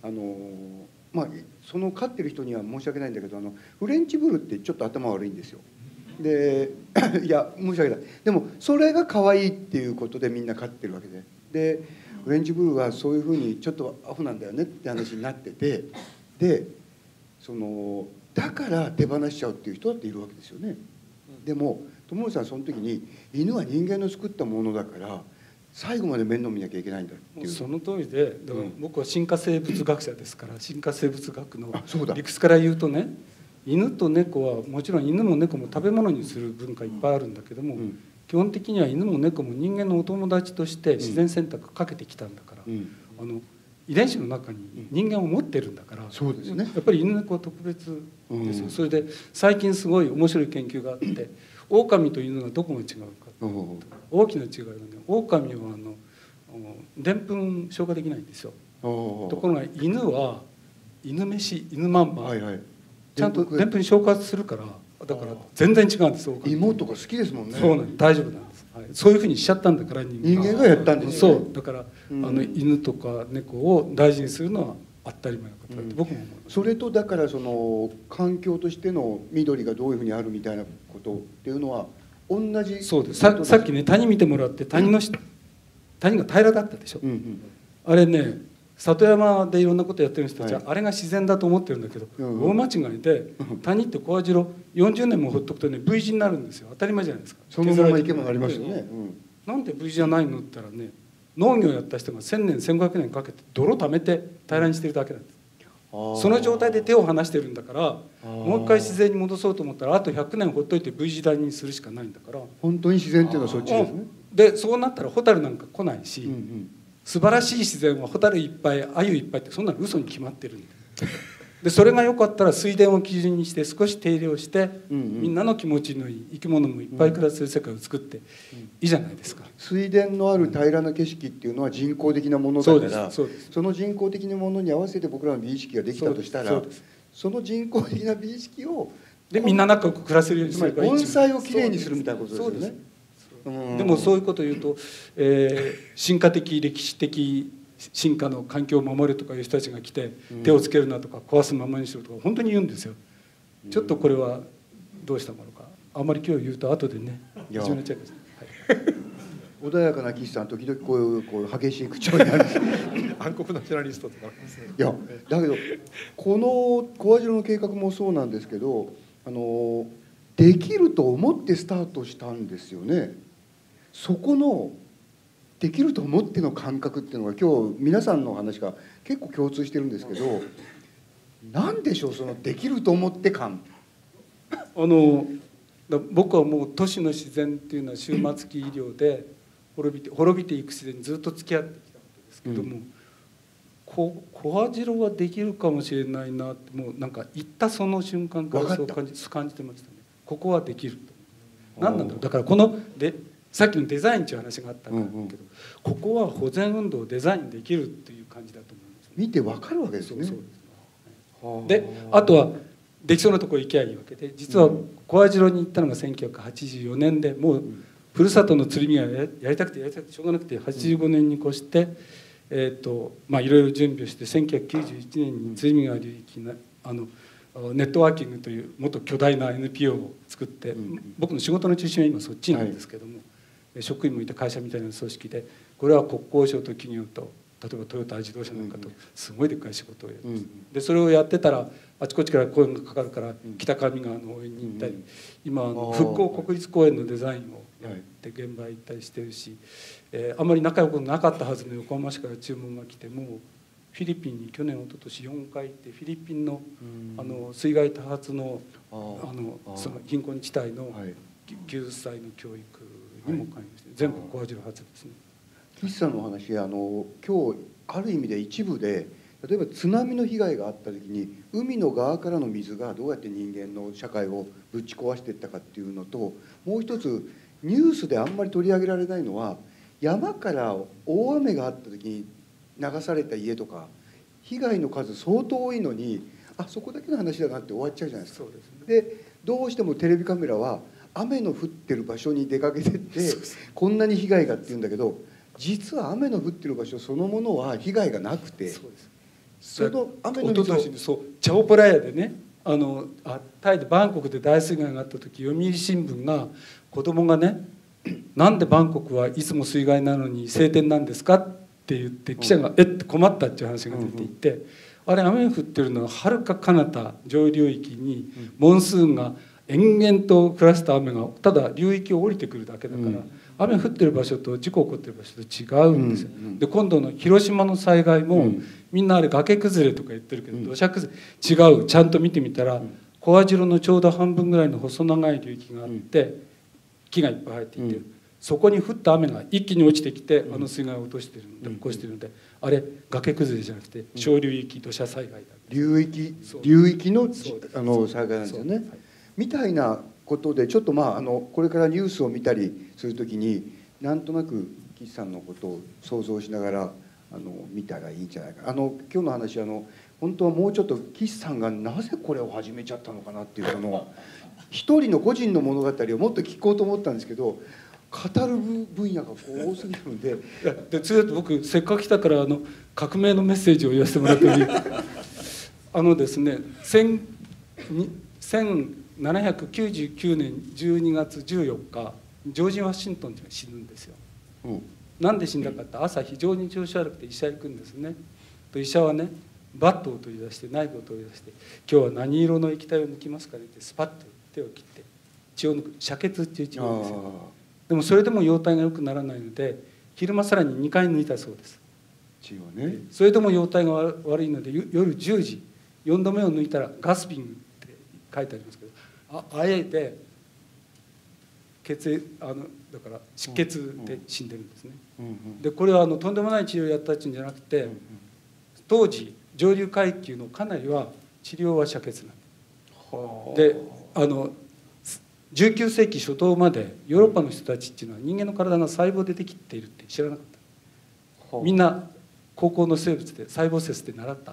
その飼ってる人には申し訳ないんだけど、フレンチブルってちょっと頭悪いんですよ。でいや申し訳ない、でもそれが可愛いっていうことでみんな飼ってるわけで、フレンチブルはそういうふうにちょっとアホなんだよねって話になってて、でだから手放しちゃうっていう人だっているわけですよね。でも友森さんはその時に犬は人間の作ったものだから最後まで面倒見なきゃいけないんだっていう。 その通りで、だから僕は進化生物学者ですから、進化生物学の理屈から言うとね、犬と猫はもちろん犬も猫も食べ物にする文化いっぱいあるんだけども、基本的には犬も猫も人間のお友達として自然選択かけてきたんだから、遺伝子の中に人間を持ってるんだから、 そうですね、 やっぱり犬猫は特別ですよ。それで最近すごい面白い研究があって、狼と犬がどこが違うか、大きな違いがね、狼はでんぷん消化できないんですよ。ところが犬は犬飯、犬まんま、ちゃんとでんぷん消化するから、だから全然違うんです。 芋とか好きですもんね。 そうなんです、大丈夫なんです、そういうふうにしちゃったんだから人間がやったんですよね。そうだから犬とか猫を大事にするのは当たり前のことだって僕も思います。 それとだから環境としての緑がどういうふうにあるみたいなことっていうのは同じ。 そうです。さっきね、谷見てもらって、谷が平らだったでしょ。あれね、里山でいろんなことやってる人たちはあれが自然だと思ってるんだけど、大間違いで、谷って小網代40年もほっとくとね V 字になるんですよ。当たり前じゃないですか。 そのままいけばなりますよね。 なんで V 字じゃないのって言ったらね、農業やった人が1000年1500年かけて泥溜めて平らにしてるだけなんです。 その状態で手を離してるんだから、もう一回自然に戻そうと思ったらあと100年ほっといて V 字谷にするしかないんだから。 本当に自然っていうのはそっちですね。 でそうなったらホタルなんか来ないし、 うんうん、 素晴らしい自然はホタルいっぱいアユいっぱいってそんなの嘘に決まってるんででそれが良かったら水田を基準にして少し手入れをして、みんなの気持ちのいい生き物もいっぱい暮らせる世界を作っていいじゃないですか。 水田のある平らな景色っていうのは人工的なものだから、その人工的なものに合わせて僕らの美意識ができたとしたら、その人工的な美意識をでみんな仲良く暮らせるようにすればいい。 盆栽をきれいにするみたいなことですよね。 でもそういうことを言うと、進化的歴史的進化の環境を守るとかいう人たちが来て、手をつけるなとか壊すままにしろとか本当に言うんですよ。ちょっとこれはどうしたものか、あんまり今日言うと後でね始めちゃいます、はい穏やかな岸さん時々こういう激しい口調になるんです暗黒ナショナリストとか。 いやだけどこの小網代の計画もそうなんですけど、できると思ってスタートしたんですよね。そこのできると思っての感覚っていうのが今日皆さんの話が結構共通してるんですけど、何でしょうそのできると思って感。 僕はもう都市の自然っていうのは終末期医療で滅びていく自然にずっと付き合ってきたわけですけども、小網代はできるかもしれないなってもうなんか行ったその瞬間からそう感じてましたね。ここはできると。何なんだろう。だからこのさっきのデザインっていう話があったんだけど、ここは保全運動をデザインできるっていう感じだと思います、ね、 見てわかるわけですね。 そうです。であとはできそうなところ行きゃいいわけで、実は小網代に行ったのが1984年で、もうふるさとの鶴見川やりたくてしょうがなくて85年に越して、いろいろ準備をして1991年に鶴見川流域のネットワーキングというもっと巨大な NPO を作って、僕の仕事の中心は今そっちなんですけども、職員もいた会社みたいな組織で、これは国交省と企業と例えばトヨタ自動車なんかとすごいでっかい仕事をやるんです。でそれをやってたらあちこちから声がかかるから北上川の応援に行ったり、今復興国立公園のデザインをやって現場へ行ったりしてるし、あんまり仲良くなかったはずの横浜市から注文が来て、もうフィリピンに去年一昨年4回行って、フィリピンの水害多発のその貧困地帯の90歳の教育にも関与して、全部小網代発ですね。 岸さんのお話今日ある意味で一部で、例えば津波の被害があった時に海の側からの水がどうやって人間の社会をぶち壊していったかっていうのと、もう一つニュースであんまり取り上げられないのは、山から大雨があった時に流された家とか被害の数相当多いのに、そこだけの話だなって終わっちゃうじゃないですか。そうですね。でどうしてもテレビカメラは雨の降ってる場所に出かけてってこんなに被害がっていうんだけど、実は雨の降ってる場所そのものは被害がなくて、その雨の水をチャオプラヤでね、タイでバンコクで大水害があった時、読売新聞が子供がね「なんでバンコクはいつも水害なのに晴天なんですか?」って言って記者が「って困った」っていう話が出ていて、あれ雨が降ってるのははるか彼方上流域にモンスーンが延々と降らせた雨がただ流域を降りてくるだけだから、雨降ってる場所と事故起こってる場所と違うんですよ。で今度の広島の災害も、みんなあれ崖崩れとか言ってるけど、土砂崩れ違う。ちゃんと見てみたら小網代のちょうど半分ぐらいの細長い流域があって、木がいっぱい生えていて、そこに降った雨が一気に落ちてきて水害を起こしてるので、あれ崖崩れじゃなくて小流域土砂災害だ。 流域の災害なんですよね。みたいなことで、ちょっとこれからニュースを見たりするときになんとなく岸さんのことを想像しながら見たらいいんじゃないか。今日の話本当はもうちょっと岸さんがなぜこれを始めちゃったのかなっていう一人の個人の物語をもっと聞こうと思ったんですけど、語る分野が多すぎるんで。 でそれだと僕せっかく来たから革命のメッセージを言わせてもらってもいいですね、1799年12月14日ジョージ・ワシントンが死ぬんですよ。なんで死んだかって、朝非常に調子悪くて医者行くんですね。と医者はねバットを取り出してナイフを取り出して「今日は何色の液体を抜きますかね?」ってスパッと手を切って血を抜く遮血っていう治療ですよ。でもそれでも容体が良くならないので昼間さらに2回抜いたそうです。 血をね。 それでも容体が悪いので夜10時 4度目を抜いたらガスピングって書いてありますけど、あえてだから失血で死んでるんですね。でこれはとんでもない治療をやったっていうんじゃなくて、当時上流階級のかなりは治療は遮血なんで、19世紀初頭までヨーロッパの人たちっていうのは人間の体が細胞でできているって知らなかった。みんな高校の生物で細胞説で習った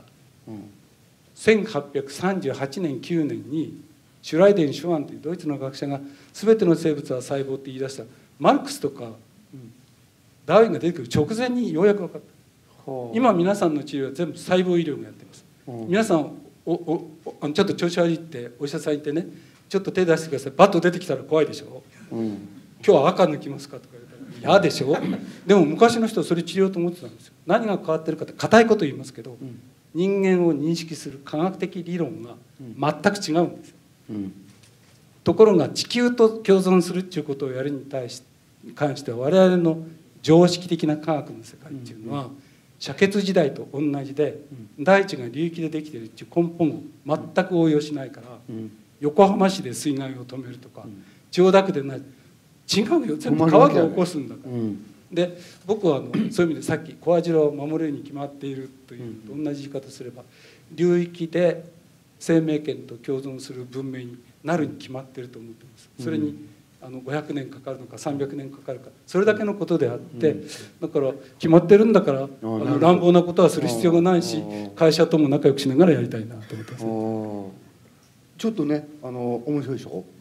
。1838年9年にシュライデン・シュワンというドイツの学者が全ての生物は細胞って言い出した。マルクスとかダーウィンが出てくる直前にようやく分かった。今皆さんの治療は全部細胞医療がやってます。皆さんちょっと調子悪いってお医者さん言ってね、ちょっと手出してください、バッと出てきたら怖いでしょ、今日は赤抜きますかとか言ったら嫌でしょ。でも昔の人はそれ治療と思ってたんですよ。何が変わってるかって硬いこと言いますけど、人間を認識する科学的理論が全く違うんですよ。ところが地球と共存するっていうことをやるに関しては我々の常識的な科学の世界っていうのは遮血時代と同じで、大地が流域でできているっていう根本を全く応用しないから、横浜市で水害を止めるとか、千代田区でない、違うよ、全部川が起こすんだから。で僕はそういう意味でさっき小網代を守るに決まっているというのと同じ言い方すれば、流域で生命圏と共存する文明になるに決まっていると思ってます。それに500年かかるのか300年かかるか、それだけのことであって、だから決まってるんだから乱暴なことはする必要がないし、会社とも仲良くしながらやりたいなと思ってます。 ちょっとね面白いでしょ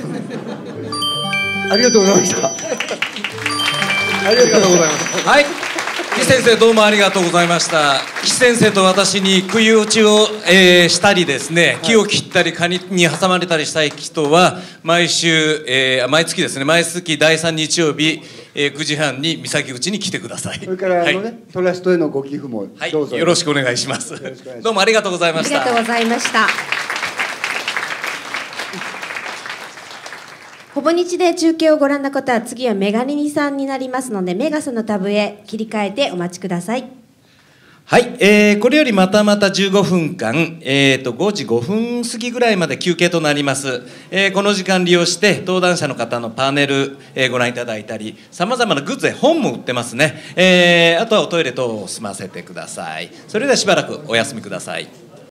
ありがとうございましたありがとうございます。 はい、岸先生どうもありがとうございました。岸先生と私に杭打ちを、したりですね、木を切ったりカニに挟まれたりしたい人は毎月ですね、毎月第3日曜日、9時半に三崎口に来てください。 それからトラストへのご寄付もどうぞ、 よろしくお願いします。どうもありがとうございました。 ありがとうございました。ほぼ日で中継をご覧の方は次はメガネニさんになりますので、メガスのタブへ切り替えてお待ちください。 はい、これよりまた15分間、5時5分過ぎぐらいまで休憩となります。この時間利用して登壇者の方のパネル、ご覧いただいたり、さまざまなグッズで本も売ってますね。あとはおトイレ等を済ませてください。それではしばらくお休みください。